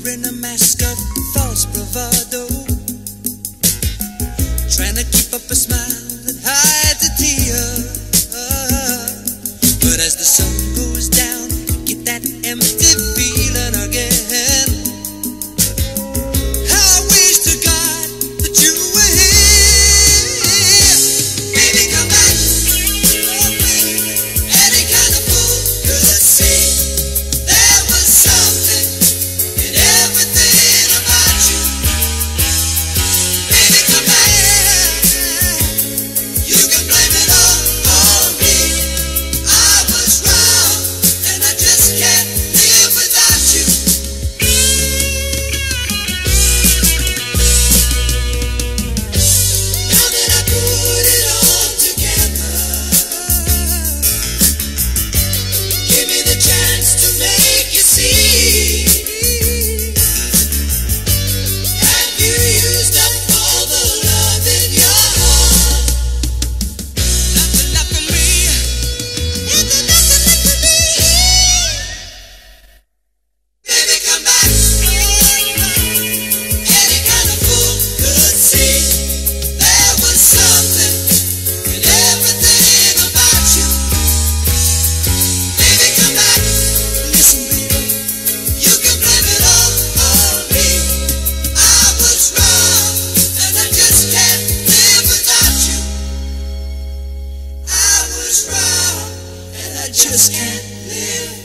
wearing a mask of false bravado, trying to keep up a smile that hides a tear. But as the sun goes down, you get that empty feeling again. I wish to God that you were here. Baby, come back. Any kind of fool could see there was something in everything about you. Baby, come back. You can blame it all on me. I was wrong, and I just can't live without you. Now that I put it all together, give me the chance to make you see. Have you used up all the love in your heart? Nothing left for me. Nothing left for me. Baby, come back. Any kind of fool could see there was something in everything about you. Baby, come back. Listen, baby, you can blame it all on me. I was wrong, and I just can't live without you. I was wrong, and I just can't live